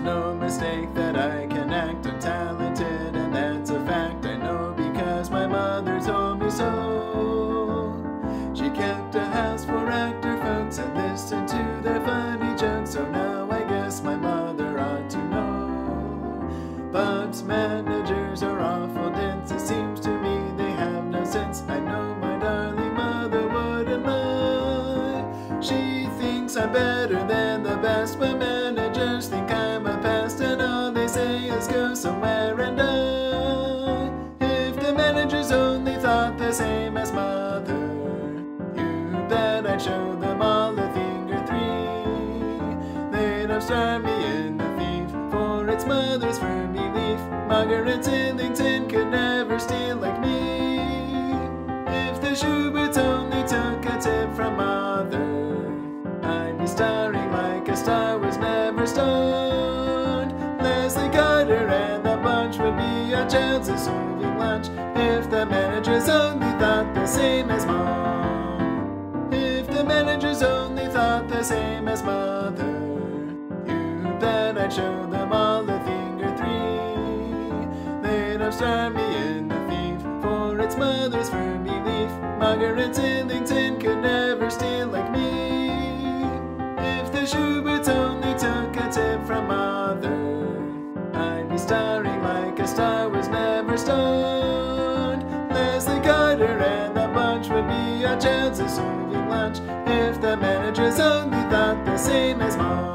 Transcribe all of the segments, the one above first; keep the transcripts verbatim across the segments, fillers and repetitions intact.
There's no mistake that I can act. I'm talented and that's a fact. I know because my mother told me so. She kept a house for actor folks and listened to their funny jokes. So now I guess my mother ought to know. But managers are awful dense. It seems to me they have no sense. I know my darling mother wouldn't lie. She thinks I'm better than the best, but managers think I'm a pest, and all they say is go somewhere and die. If the managers only thought the same as mother, you bet I'd show them all a thing or three. They'd have starred me in The Thief, for its mother's firm belief Margaret Tillington could never steal like me. If the Shuberts only took a tip from mother, I'd be starring like a star was never starred. Leslie Carter and the bunch would be a chance of serving lunch if the managers only thought the same as mom. If the managers only thought the same as mother, you bet I'd show them all a thing or three. They'd have starred me in The Thief, for its mother's firm belief Margaret Tillington could never steal like me. If the Shuberts only took a tip from mother, I'd be starring like a star was never starred. Leslie Carter and the bunch would be a chance of serving lunch if the managers only thought the same as mom.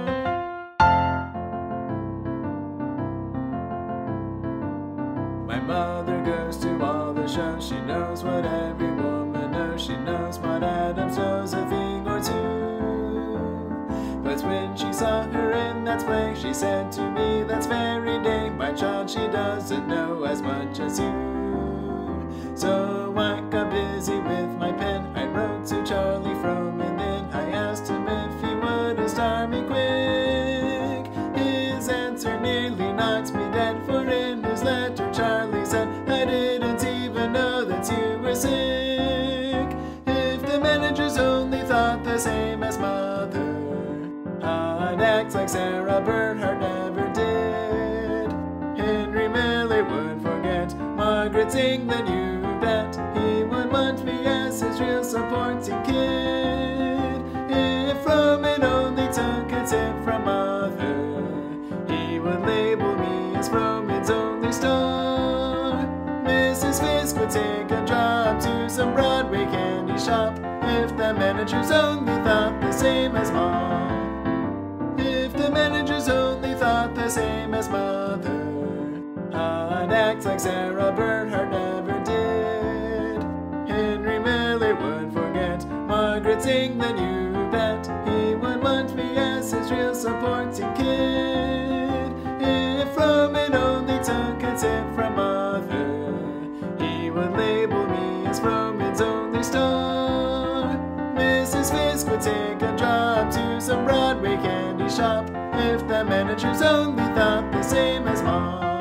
My mother goes to all the shows. She knows what every woman knows. She knows Maud Adams knows a thing or two. But when she saw her in that play, she said to me, "That's very day, my child, she doesn't know as much as you." So I got busy with my pen. I wrote to Charlie Frome and then I asked him if he would star me quick. His answer nearly knocked me dead, for in his letter Charlie said, "I didn't even know that you were sick." If the managers only thought the same as mother, I'd act like Sarah Bernhardt never did. Henry Miller would forget Margaret's England, you bet. He would want me as his real supporting kid. If Roman only took a tip from mother, he would label me as Roman's only star. Missus Fisk would take a job to some Broadway candy shop if the managers only thought the same as mom. If the managers only thought the same as mother, I'd act like Sarah Bernhardt never did. Henry Miller would forget Margaret's England, you bet. He would want me as his real supporting kid. If Roman only took a tip from mother, he would label me as Roman's only star. Missus Fisk would take a job to some Broadway candy shop if the managers only thought the same as mom.